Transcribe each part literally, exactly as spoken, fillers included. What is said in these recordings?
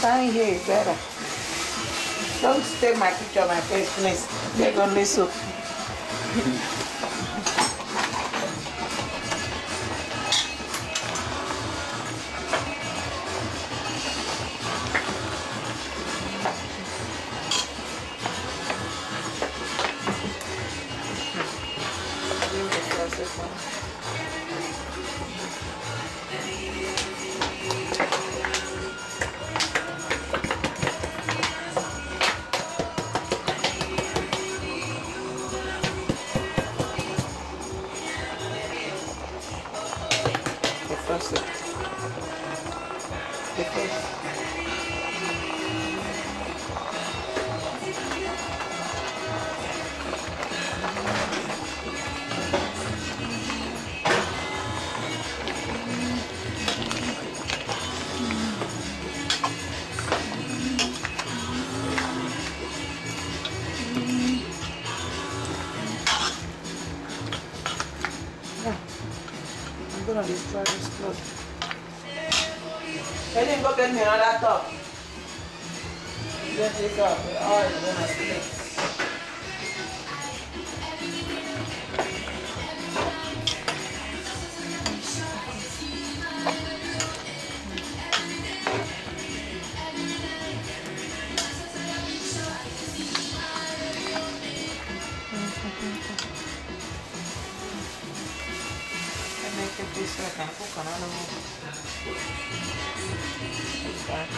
Stand here better. Don't take my picture of my face, please. They're gonna listen. I'm gonna destroy this clothes. Can you go get me another top? Get this up. Oh, it's gonna split. Make it this way, I can cook another one. Like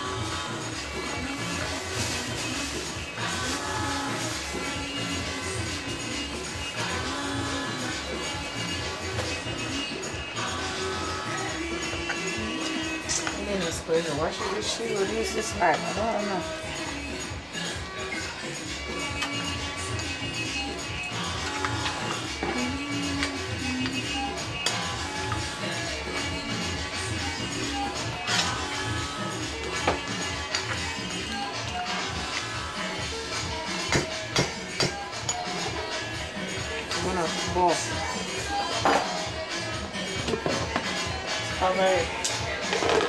that. This is crazy. Why should we shoot with this this hard? I don't know. Ball. Strawberry.